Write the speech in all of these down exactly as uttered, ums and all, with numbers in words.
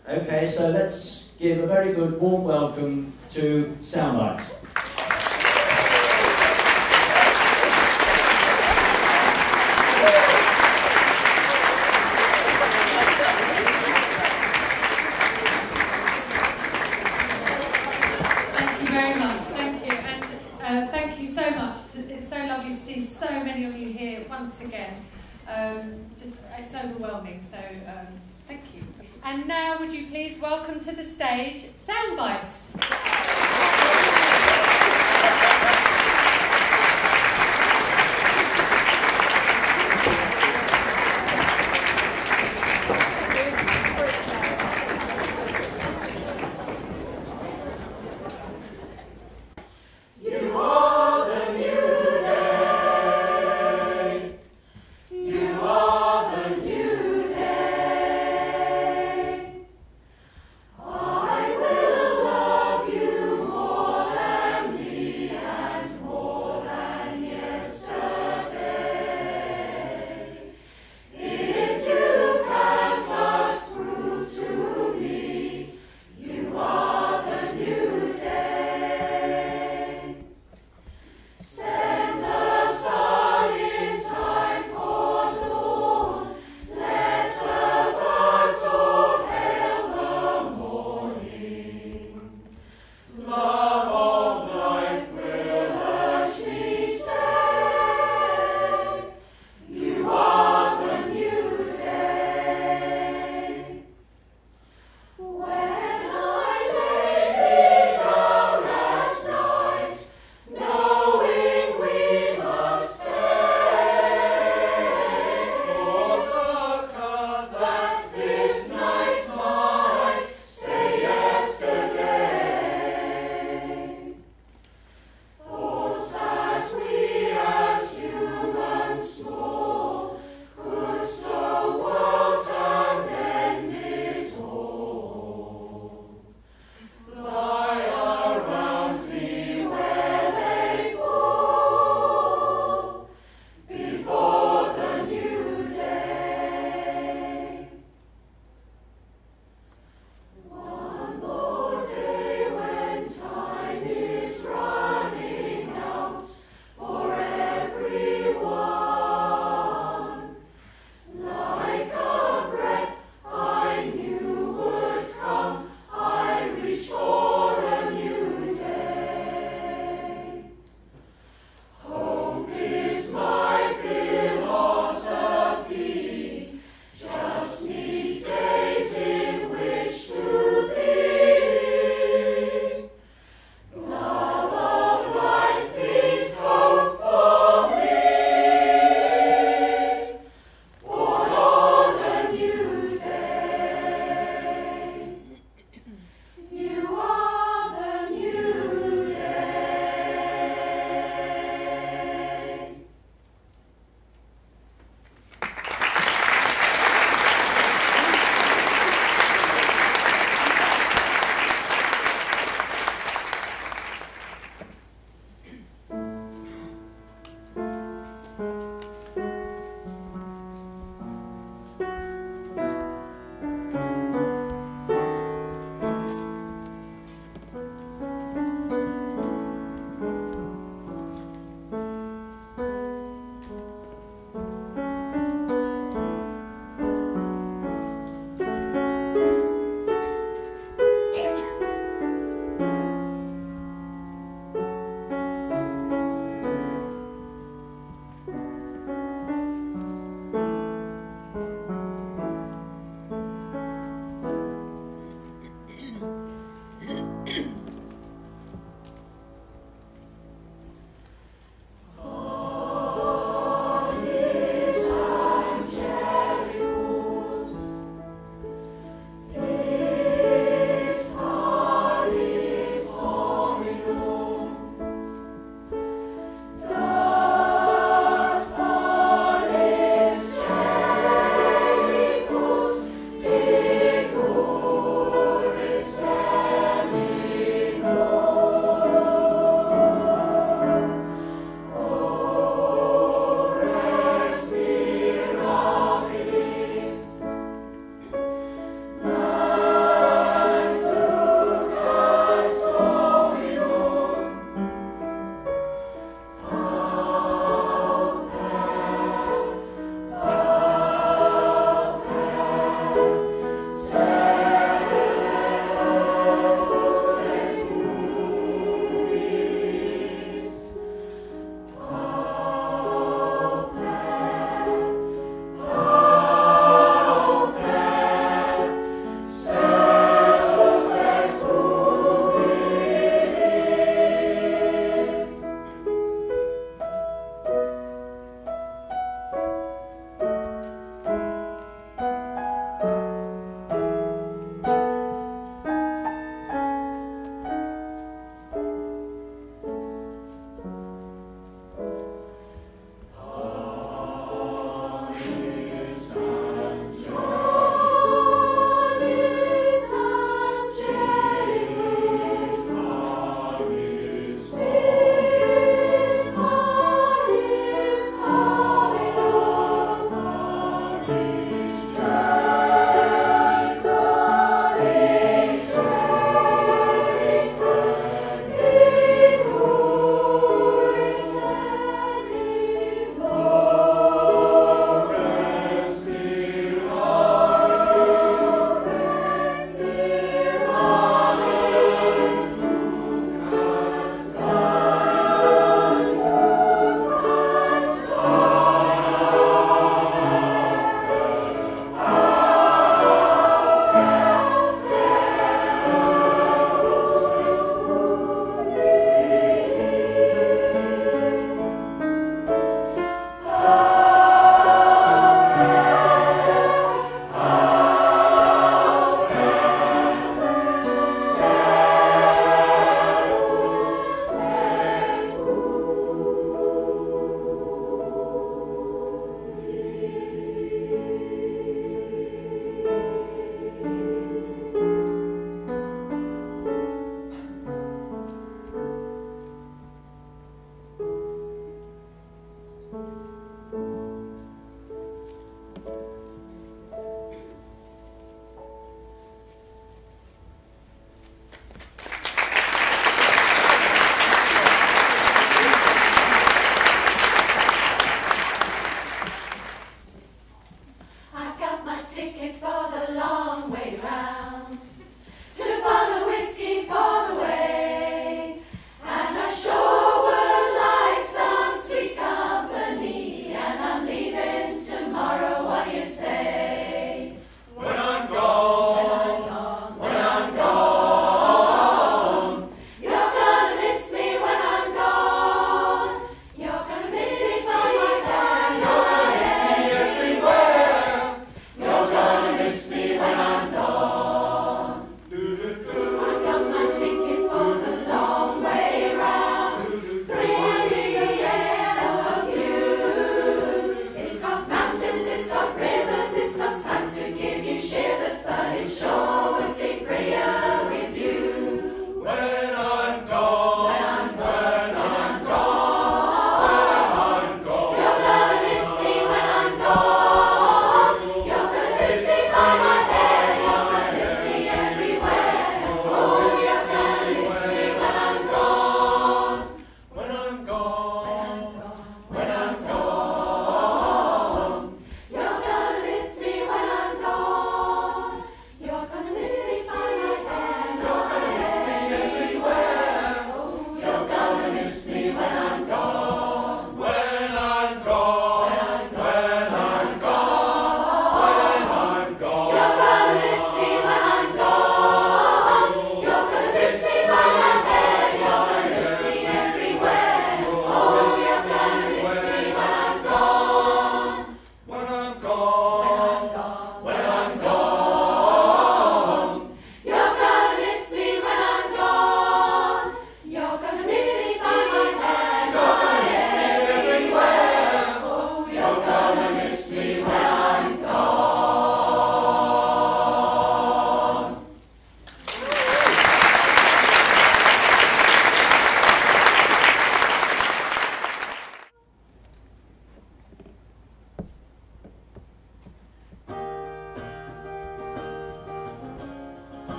Okay, so let's give a very good warm welcome to Soundbites. Thank you very much. Thank you. And uh, thank you so much. It's so lovely to see so many of you here once again. Um, just, it's overwhelming, so um, thank you. And now would you please welcome to the stage Soundbites. I will love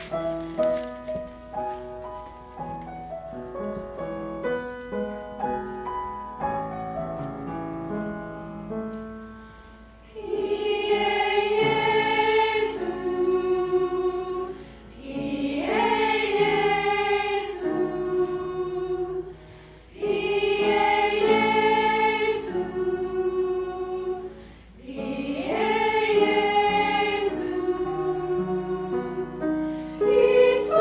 It's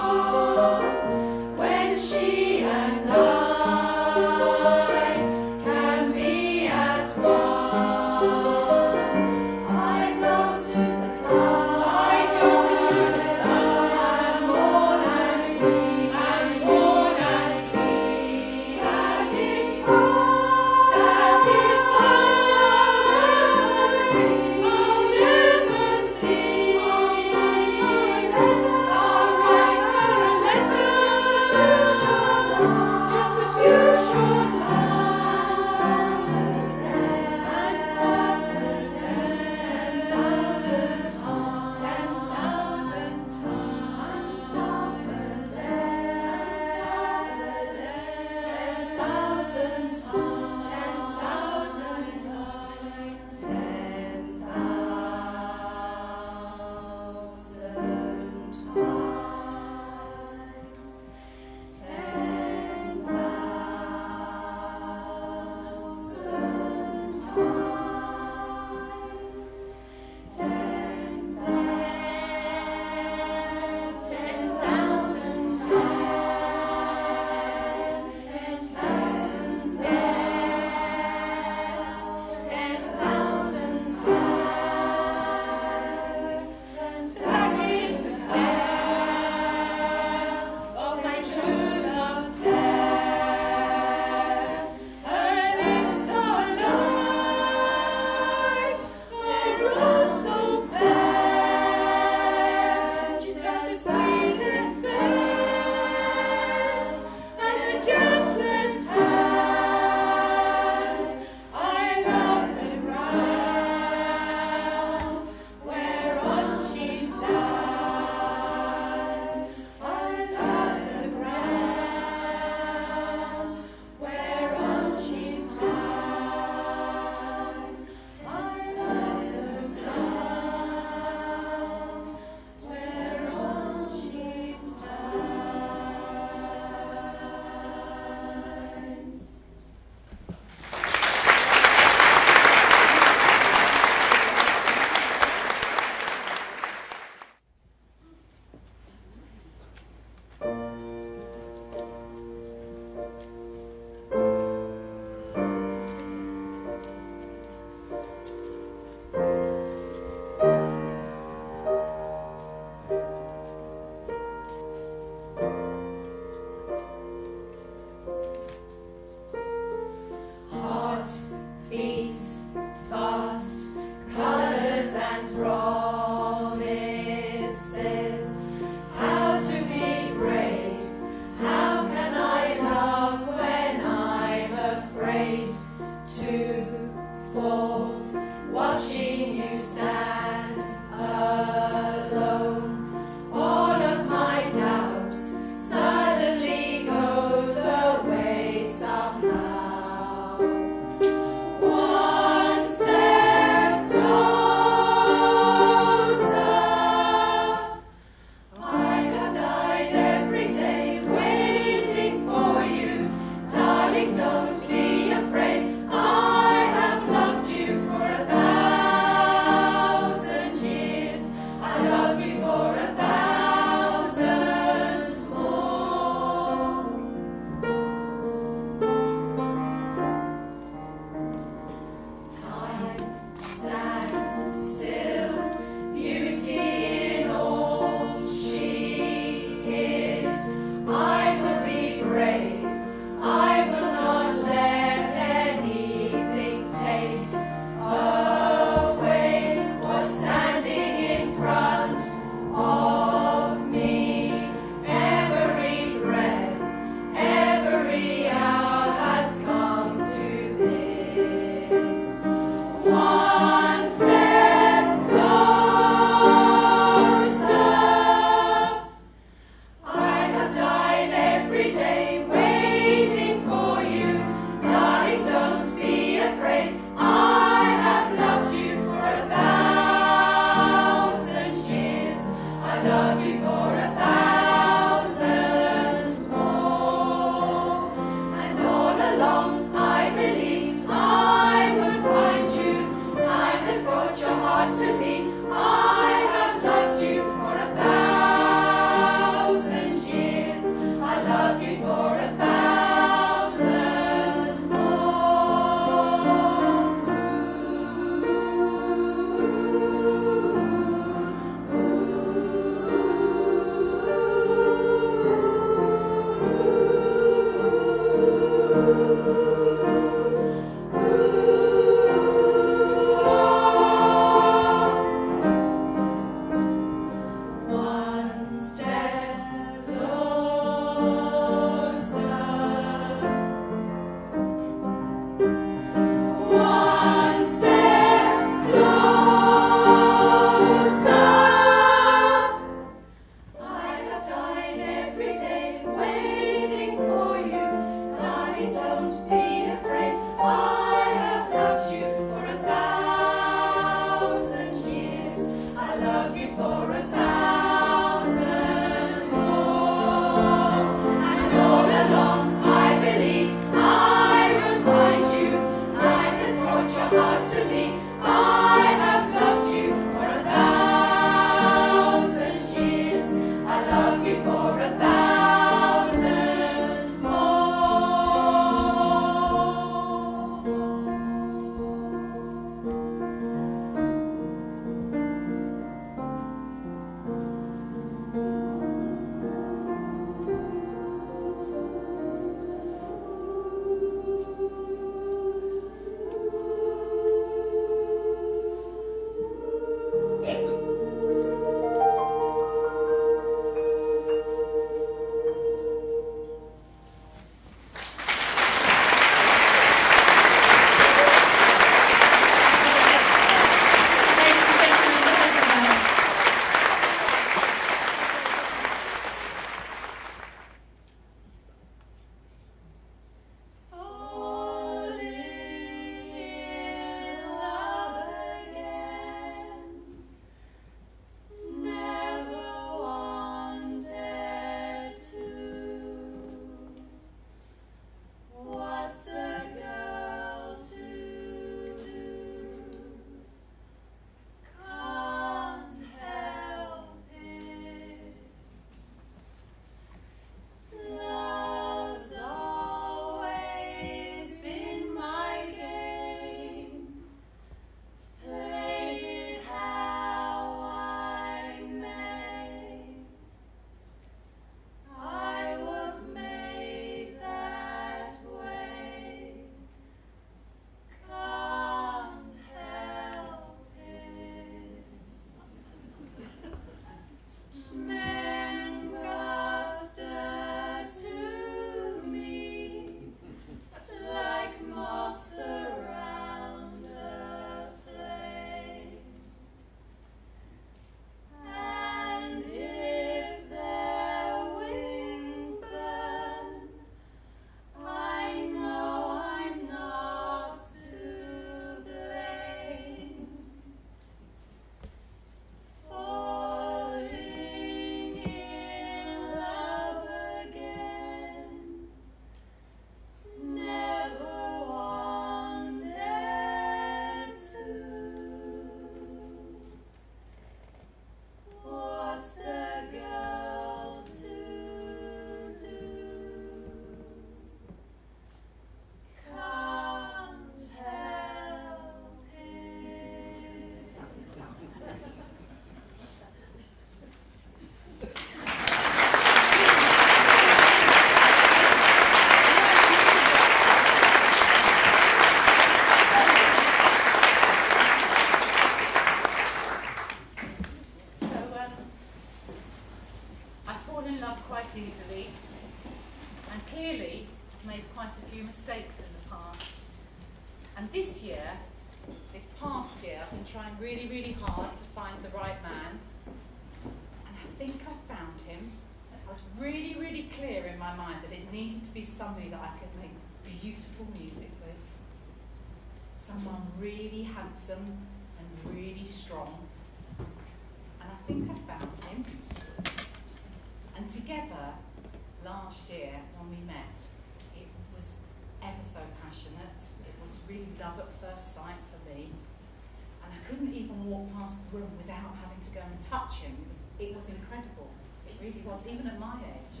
made quite a few mistakes in the past. And this year, this past year, I've been trying really, really hard to find the right man. And I think I found him. I was really, really clear in my mind that it needed to be somebody that I could make beautiful music with. Someone really handsome and really strong. And I think I found him. And together, last year, when we met, it was ever so passionate. It was really love at first sight for me. And I couldn't even walk past the room without having to go and touch him. It was, it was incredible. It really was, even at my age.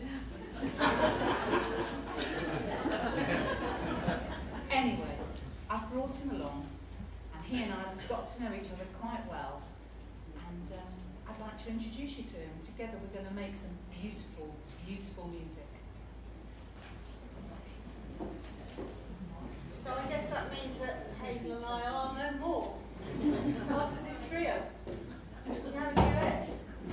Anyway, I've brought him along, and he and I have got to know each other quite well. And um, I'd like to introduce you to him. Together we're going to make some beautiful, beautiful music. So I guess that means that Hazel and I are no more part of this trio. We can have a duet.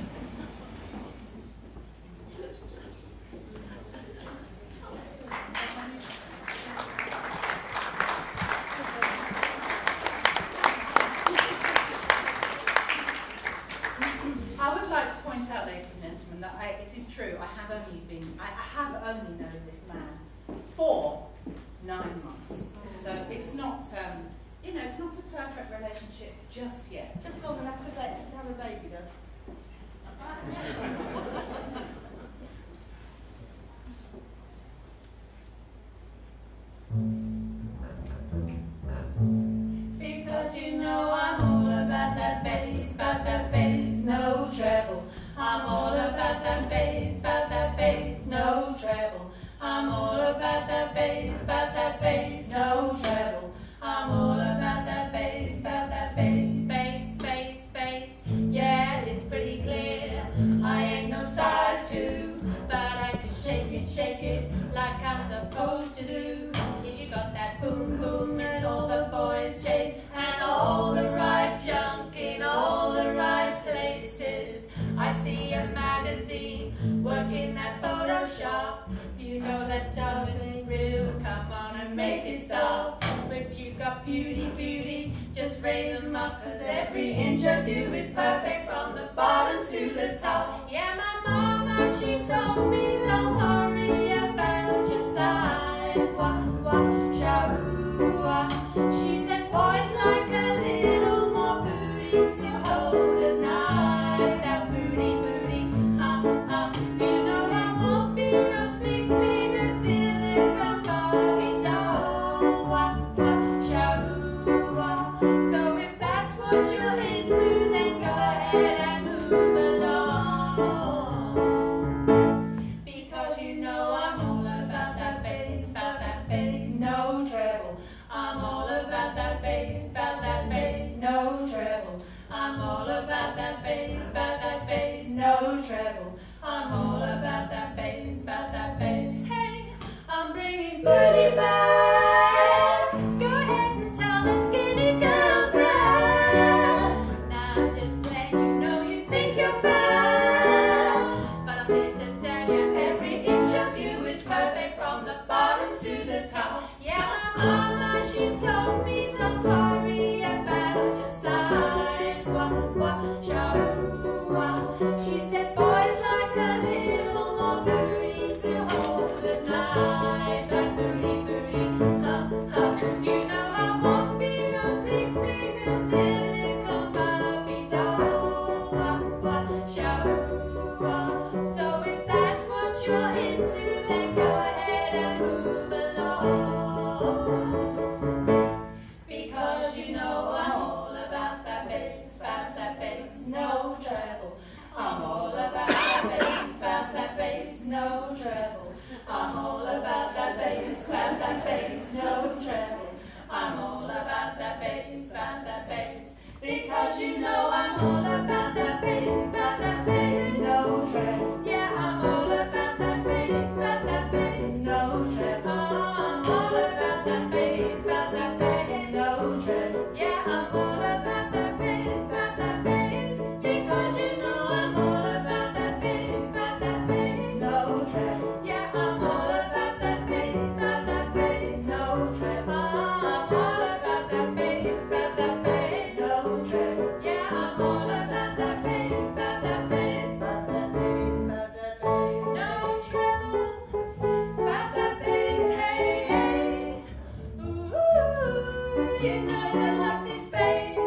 I would like to point out, ladies and gentlemen, that I, it is true, I have only been, I, I have only known this man for nine months. So it's not, um, you know, it's not a perfect relationship just yet. Just long enough to, let, to have a baby, though. Because you know I'm all about that bass, about that bass, no treble. I'm all about that bass, about that bass, no treble. I'm all about that bass, about that bass, no treble. I'm all about that bass, about that bass, bass, bass, bass. Yeah, it's pretty clear. I ain't no size two, but I can shake it, shake it like I'm supposed to do. If you got that boom boom that all the boys chase, and all the right junk in all the right places. I see a magazine working at Photoshop. You know that stuff ain't real. Come on and make it stop. But if you got beauty, beauty, just raise them up, cause every inch of you is perfect from the bottom to the top. Yeah, my mama, she told me don't worry about your size. Wah, wah, shah-ooh-wah. She says boys like a little more booty to hold at night. That booty, booty, ha, ha. You know I won't be no stick figure silicone Barbie doll. Wah, wah, shah-ooh-wah. So if that's what you're into, then go ahead and move along. Because you know I'm all about that bass, about that bass, no treble. I'm all about that bass, about that bass, no treble. I'm all about that bass, about that bass, no treble. I'm all about that bass, about that bass. Hey, I'm bringing booty back. Go ahead and tell them skinny girls that. Now I'm just letting you know you think you're fat, but I'm here to tell you every inch of you is perfect from the bottom to the top. Yeah, my mama, she told me don't worry about your size. Wah, wah, shah-ooh-wah. She said boys like a little more booty to hold at night. That booty, booty, ha, ha. You know I won't be no stick figure silicone Barbie doll. Wah, wah, shah-ooh-wah. So if that's what you're into, then go ahead and move along. Because you know I'm all about that bass, about that bass, no treble. I'm all about that bass, about that bass, no treble. I'm all about that bass, about that bass, no treble. I'm all about that bass, about that bass. Because you know I'm all about that bass, about that bass, no treble. Yeah, I'm all about that bass, about that bass, no treble. I'm all about that bass, about that bass, no treble. Yeah, I'm all about that bass, about that bass. Because you know I'm all about that bass, about that bass, no treble. Yeah, I'm all about that bass, about that you know I love this bass.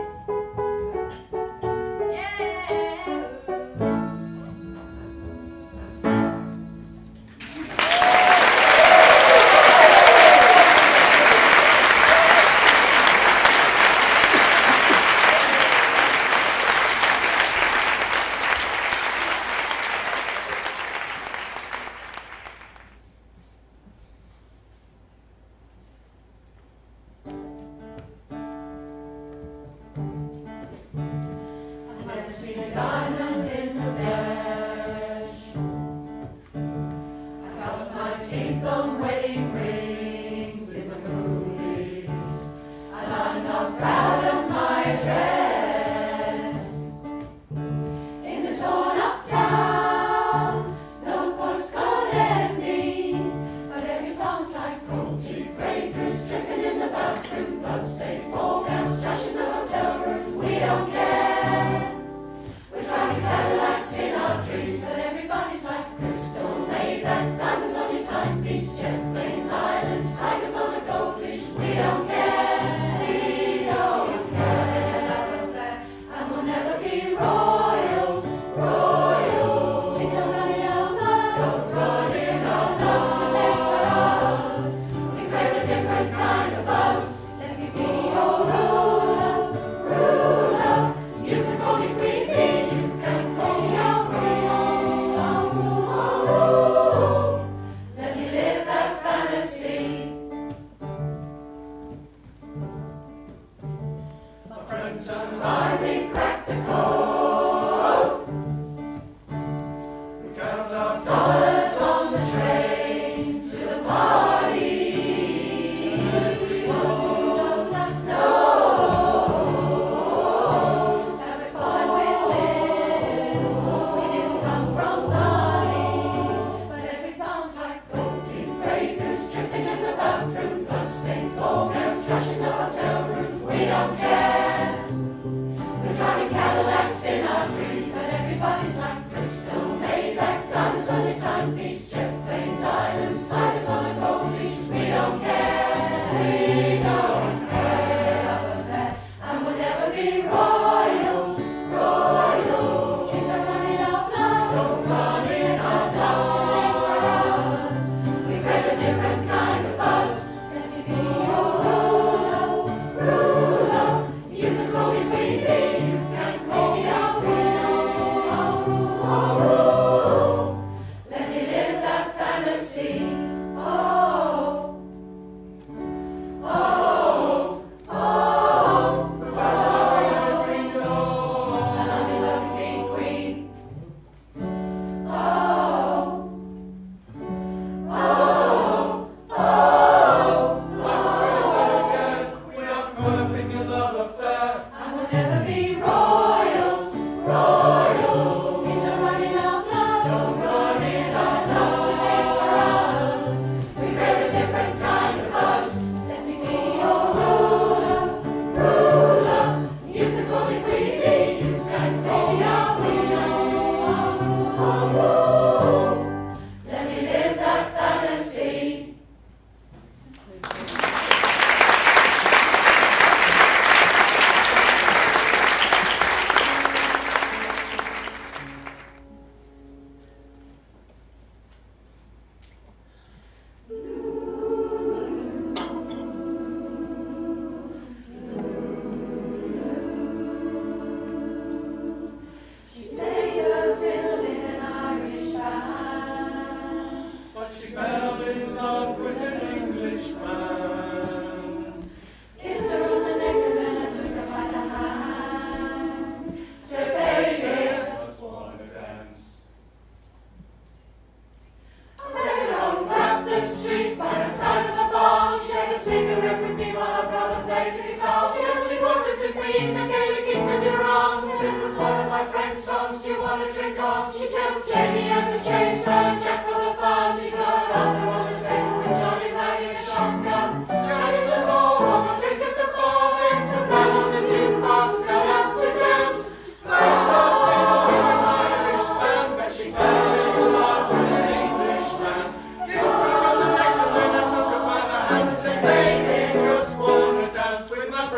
With my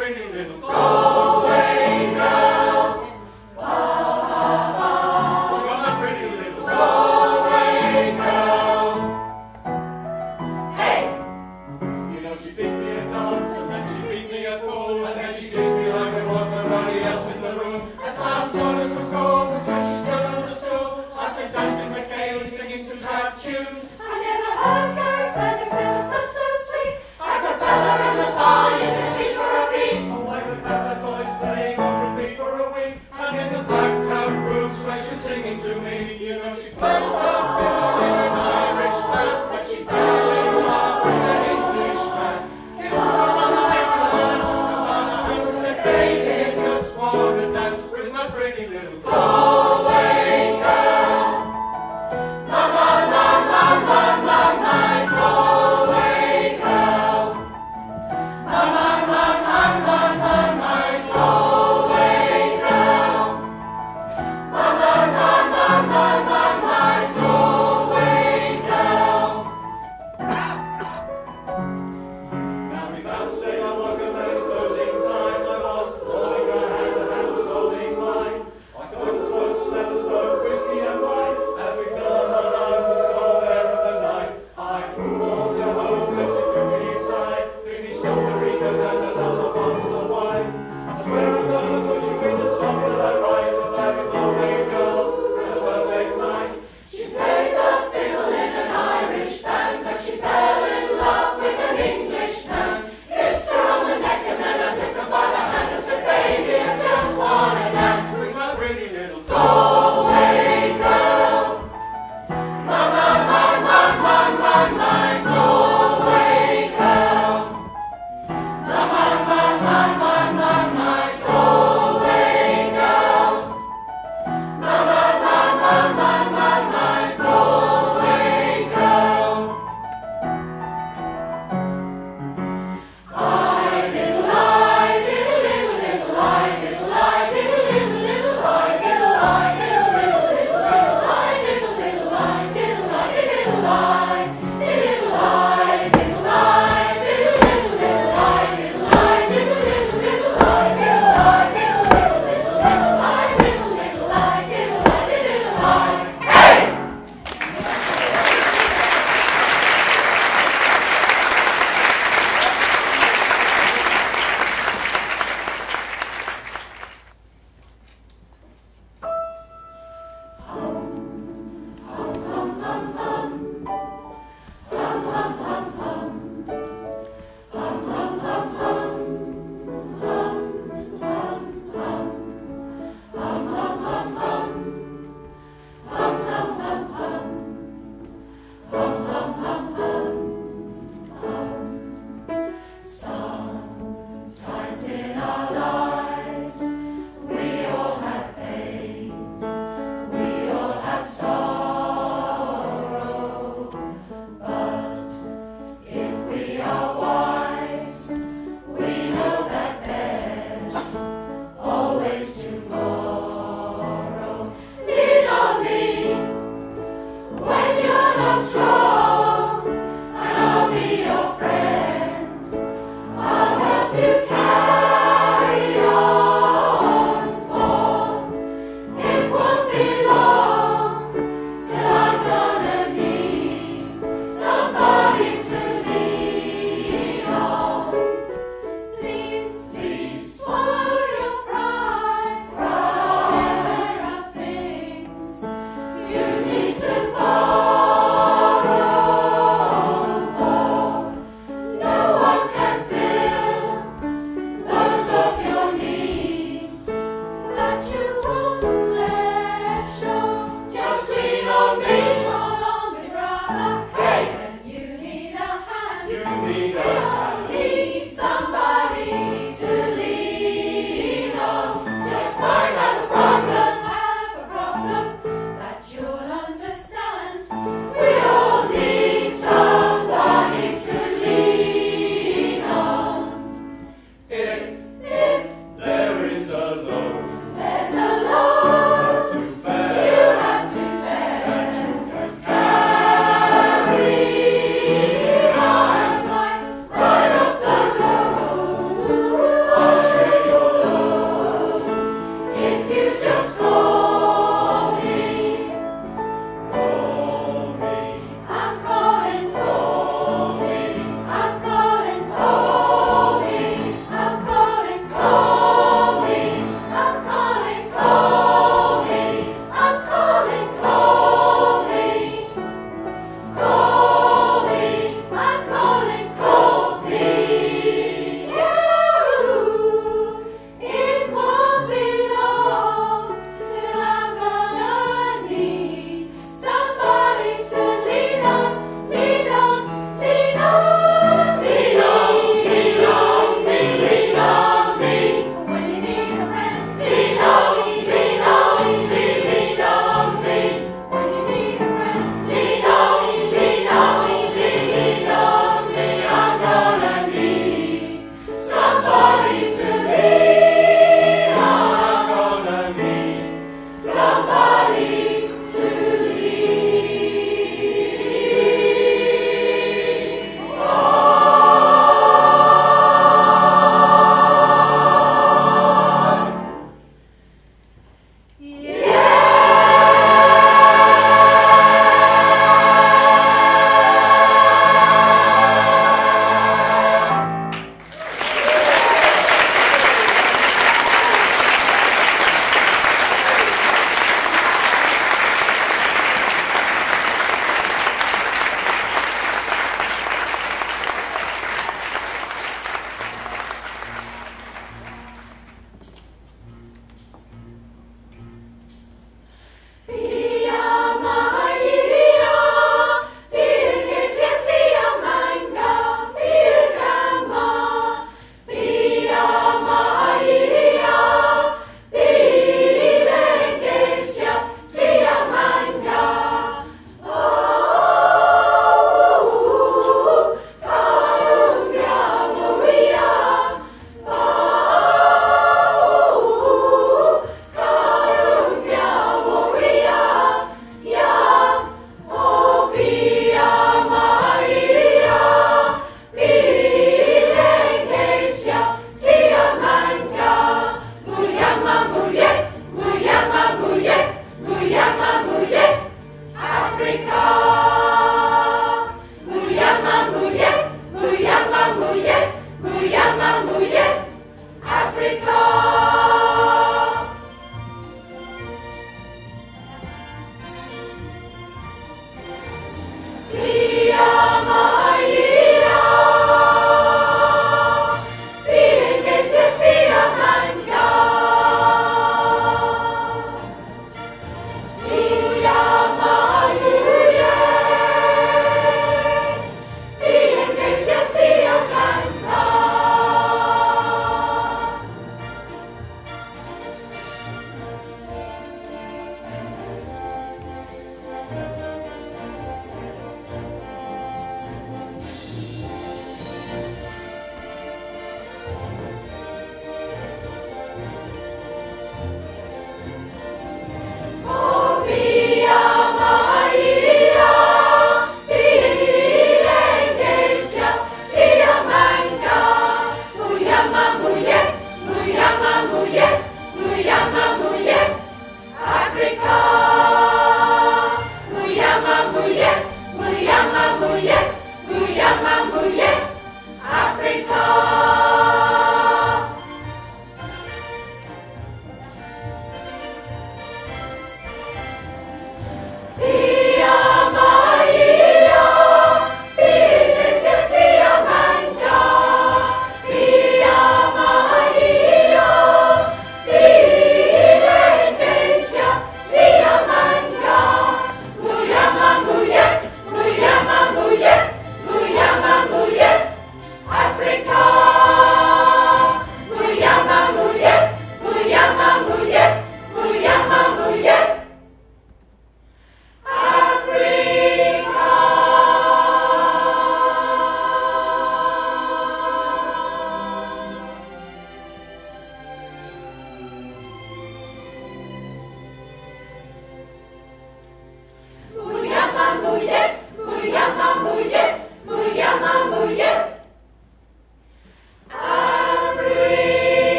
because